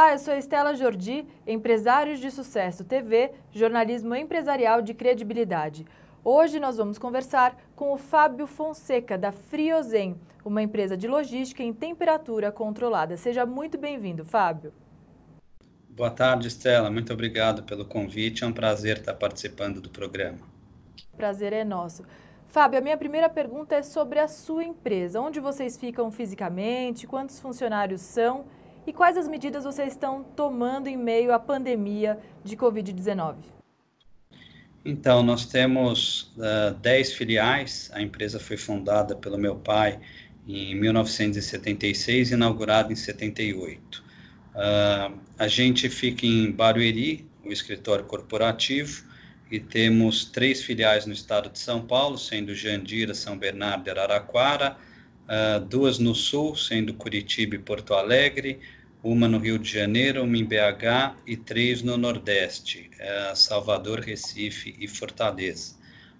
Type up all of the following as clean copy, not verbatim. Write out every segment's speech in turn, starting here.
Olá, eu sou Estela Jordi, Empresários de Sucesso TV, jornalismo empresarial de credibilidade. Hoje nós vamos conversar com o Fábio Fonseca, da Friozem, uma empresa de logística em temperatura controlada. Seja muito bem-vindo, Fábio. Boa tarde, Estela. Muito obrigado pelo convite. É um prazer estar participando do programa. Prazer é nosso. Fábio, a minha primeira pergunta é sobre a sua empresa. Onde vocês ficam fisicamente? Quantos funcionários são? E quais as medidas vocês estão tomando em meio à pandemia de Covid-19? Então, nós temos 10 filiais. A empresa foi fundada pelo meu pai em 1976 e inaugurada em 78. A gente fica em Barueri, o escritório corporativo, e temos 3 filiais no estado de São Paulo, sendo Jandira, São Bernardo e Araraquara, 2 no sul, sendo Curitiba e Porto Alegre, uma no Rio de Janeiro, uma em BH e 3 no Nordeste, Salvador, Recife e Fortaleza.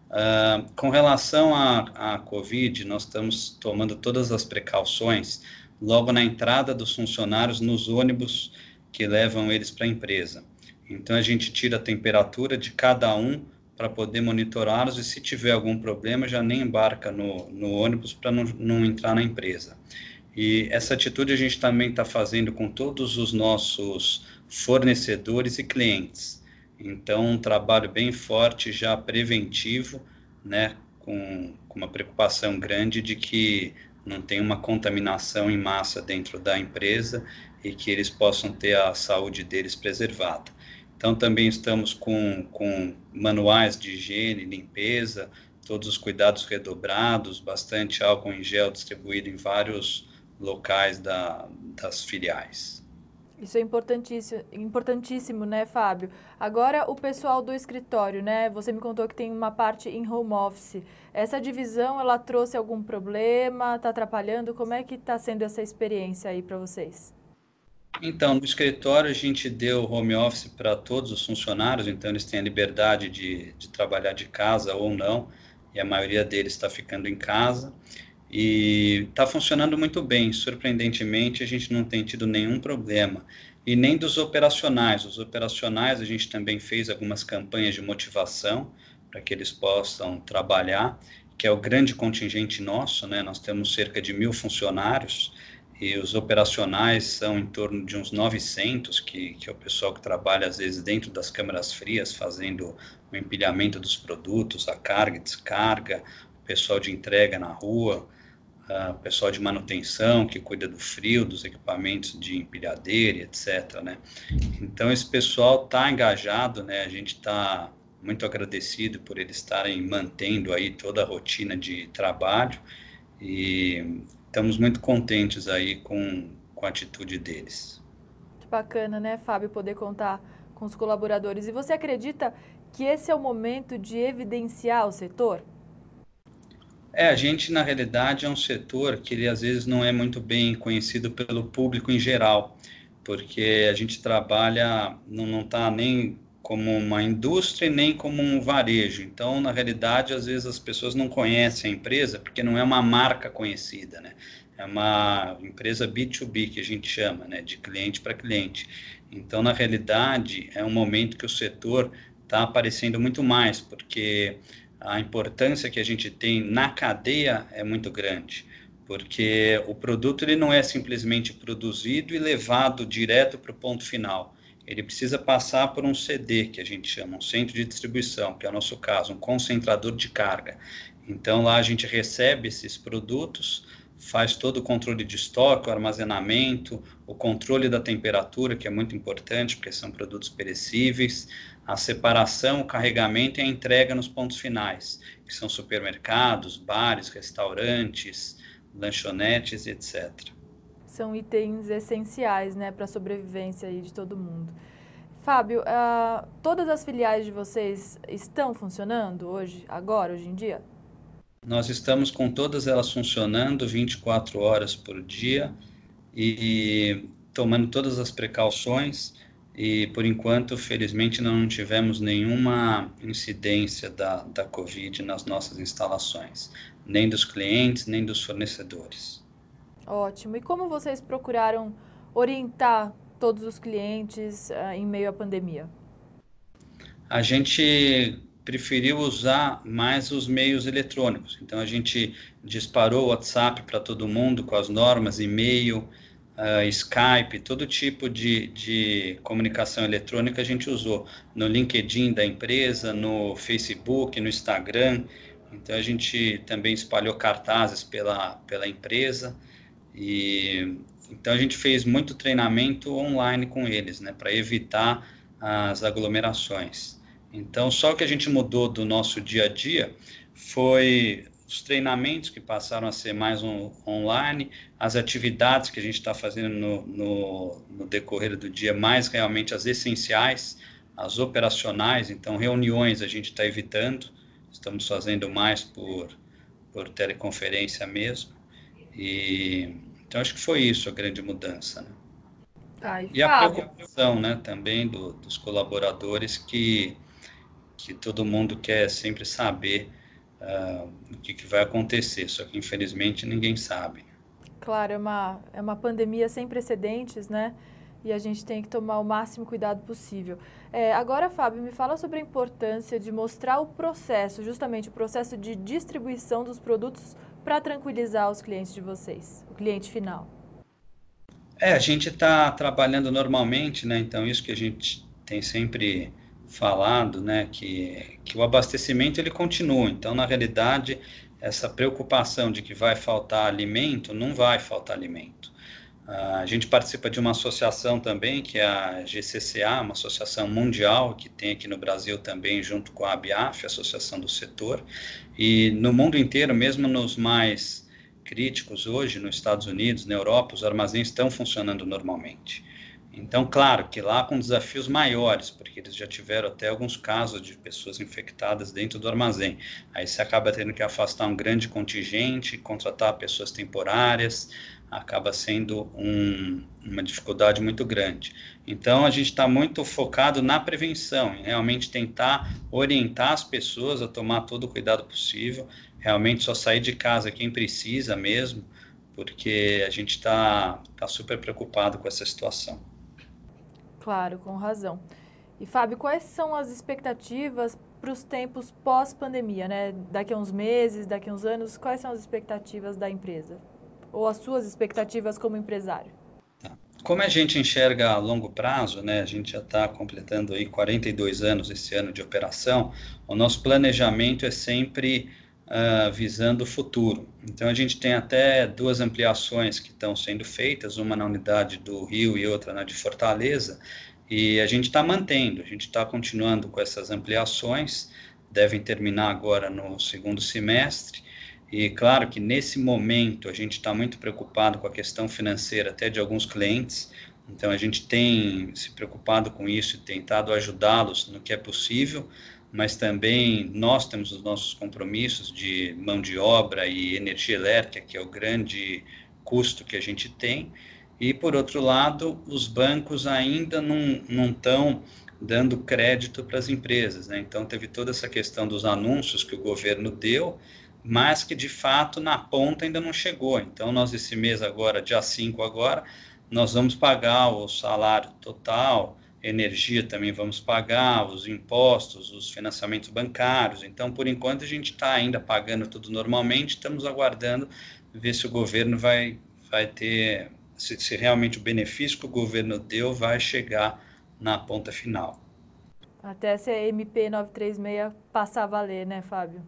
Com relação à Covid, nós estamos tomando todas as precauções logo na entrada dos funcionários nos ônibus que levam eles para a empresa. Então, a gente tira a temperatura de cada um para poder monitorá-los e, se tiver algum problema, já nem embarca no ônibus para não entrar na empresa. E essa atitude a gente também está fazendo com todos os nossos fornecedores e clientes. Então, um trabalho bem forte, já preventivo, né, com uma preocupação grande de que não tem uma contaminação em massa dentro da empresa e que eles possam ter a saúde deles preservada. Então, também estamos com manuais de higiene, limpeza, todos os cuidados redobrados, bastante álcool em gel distribuído em vários locais das filiais. Isso é importantíssimo, né, Fábio? Agora, o pessoal do escritório, né? Você me contou que tem uma parte em home office. Essa divisão, ela trouxe algum problema? Está atrapalhando? Como é que está sendo essa experiência aí para vocês? Então, no escritório a gente deu home office para todos os funcionários, então eles têm a liberdade de trabalhar de casa ou não, e a maioria deles está ficando em casa. E está funcionando muito bem, surpreendentemente a gente não tem tido nenhum problema, e nem dos operacionais. Os operacionais a gente também fez algumas campanhas de motivação para que eles possam trabalhar, que é o grande contingente nosso, né? Nós temos cerca de 1.000 funcionários, e os operacionais são em torno de uns 900, que é o pessoal que trabalha às vezes dentro das câmaras frias, fazendo o empilhamento dos produtos, a carga e descarga, o pessoal de entrega na rua, o pessoal de manutenção que cuida do frio, dos equipamentos de empilhadeira, etc., né? Então, esse pessoal está engajado, né? A gente está muito agradecido por eles estarem mantendo aí toda a rotina de trabalho e estamos muito contentes aí com a atitude deles. Que bacana, né, Fábio, poder contar com os colaboradores. E você acredita que esse é o momento de evidenciar o setor? A gente, na realidade, é um setor que ele, às vezes, não é muito bem conhecido pelo público em geral, porque a gente trabalha, não está nem como uma indústria nem como um varejo. Então, na realidade, às vezes as pessoas não conhecem a empresa porque não é uma marca conhecida, né? É uma empresa B2B que a gente chama, né? De cliente para cliente. Então, na realidade, é um momento que o setor está aparecendo muito mais, porque a importância que a gente tem na cadeia é muito grande, porque o produto ele não é simplesmente produzido e levado direto para o ponto final. Ele precisa passar por um CD, que a gente chama, um centro de distribuição, que é o nosso caso, um concentrador de carga. Então, lá a gente recebe esses produtos, faz todo o controle de estoque, o armazenamento, o controle da temperatura, que é muito importante, porque são produtos perecíveis, a separação, o carregamento e a entrega nos pontos finais, que são supermercados, bares, restaurantes, lanchonetes, etc. São itens essenciais, né, para a sobrevivência aí de todo mundo. Fábio, todas as filiais de vocês estão funcionando hoje, agora, hoje em dia? Nós estamos com todas elas funcionando 24 horas por dia e tomando todas as precauções e, por enquanto, felizmente, não tivemos nenhuma incidência da Covid nas nossas instalações, nem dos clientes, nem dos fornecedores. Ótimo. E como vocês procuraram orientar todos os clientes em meio à pandemia? A gente preferiu usar mais os meios eletrônicos. Então, a gente disparou o WhatsApp para todo mundo com as normas, e-mail, Skype, todo tipo de comunicação eletrônica a gente usou. No LinkedIn da empresa, no Facebook, no Instagram. Então, a gente também espalhou cartazes pela empresa. Então, a gente fez muito treinamento online com eles, né, para evitar as aglomerações. Então, só o que a gente mudou do nosso dia a dia foi os treinamentos que passaram a ser mais online, as atividades que a gente está fazendo no decorrer do dia, mais realmente as essenciais, as operacionais. Então, reuniões a gente está evitando, estamos fazendo mais por teleconferência mesmo. Então, acho que foi isso a grande mudança, né? E a preocupação, né, também dos colaboradores que todo mundo quer sempre saber o que vai acontecer, só que infelizmente ninguém sabe. Claro, é uma pandemia sem precedentes, né? E a gente tem que tomar o máximo cuidado possível. Agora, Fábio, me fala sobre a importância de mostrar o processo, justamente o processo de distribuição dos produtos para tranquilizar os clientes de vocês, o cliente final. A gente está trabalhando normalmente, né? Então isso que a gente tem sempre falado, né? Que o abastecimento ele continua. Então, na realidade, essa preocupação de que vai faltar alimento, não vai faltar alimento. A gente participa de uma associação também, que é a GCCA, uma associação mundial, que tem aqui no Brasil também, junto com a ABIAF, a Associação do Setor, e no mundo inteiro, mesmo nos mais críticos hoje, nos Estados Unidos, na Europa, os armazéns estão funcionando normalmente. Então, claro que lá com desafios maiores, porque eles já tiveram até alguns casos de pessoas infectadas dentro do armazém. Aí você acaba tendo que afastar um grande contingente, contratar pessoas temporárias, acaba sendo uma dificuldade muito grande. Então, a gente está muito focado na prevenção, em realmente tentar orientar as pessoas a tomar todo o cuidado possível, realmente só sair de casa quem precisa mesmo, porque a gente está super preocupado com essa situação. Claro, com razão. E, Fábio, quais são as expectativas para os tempos pós-pandemia, né? Daqui a uns meses, daqui a uns anos, quais são as expectativas da empresa? Ou as suas expectativas como empresário? Como a gente enxerga a longo prazo, né? A gente já está completando aí 42 anos esse ano de operação, o nosso planejamento é sempre visando o futuro. Então, a gente tem até duas ampliações que estão sendo feitas, uma na unidade do Rio e outra na de Fortaleza, e a gente está mantendo, a gente está continuando com essas ampliações, devem terminar agora no segundo semestre, e claro que nesse momento a gente está muito preocupado com a questão financeira até de alguns clientes, então a gente tem se preocupado com isso e tentado ajudá-los no que é possível, mas também nós temos os nossos compromissos de mão de obra e energia elétrica, que é o grande custo que a gente tem, e por outro lado, os bancos ainda não estão dando crédito para as empresas, né? Então teve toda essa questão dos anúncios que o governo deu, mas que de fato na ponta ainda não chegou. Então nós esse mês agora, dia 5 agora, nós vamos pagar o salário total, energia também vamos pagar, os impostos, os financiamentos bancários. Então, por enquanto, a gente está ainda pagando tudo normalmente, estamos aguardando ver se o governo vai ter, se realmente o benefício que o governo deu vai chegar na ponta final. Até se a MP 936 passar a valer, né, Fábio?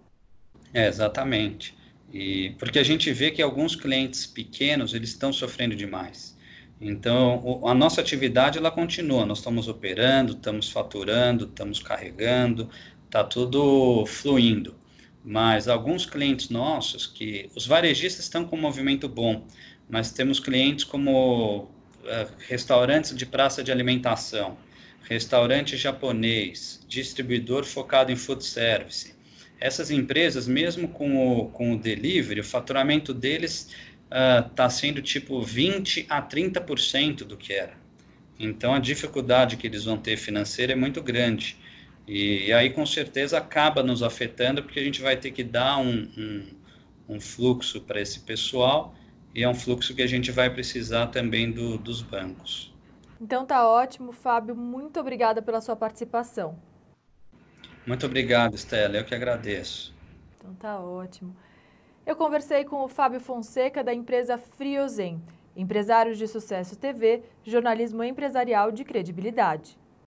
Exatamente. Porque a gente vê que alguns clientes pequenos, eles estão sofrendo demais. Então, a nossa atividade, ela continua. Nós estamos operando, estamos faturando, estamos carregando, está tudo fluindo. Mas alguns clientes nossos, que os varejistas estão com um movimento bom, mas temos clientes como restaurantes de praça de alimentação, restaurante japonês, distribuidor focado em food service. Essas empresas, mesmo com o delivery, o faturamento deles está sendo tipo 20 a 30% do que era. Então, a dificuldade que eles vão ter financeira é muito grande. E aí, com certeza, acaba nos afetando, porque a gente vai ter que dar um fluxo para esse pessoal, e é um fluxo que a gente vai precisar também dos bancos. Então tá ótimo, Fábio, muito obrigada pela sua participação. Muito obrigado, Estela, eu que agradeço. Então tá ótimo. Eu conversei com o Fábio Fonseca da empresa Friozem, empresários de sucesso TV, jornalismo empresarial de credibilidade.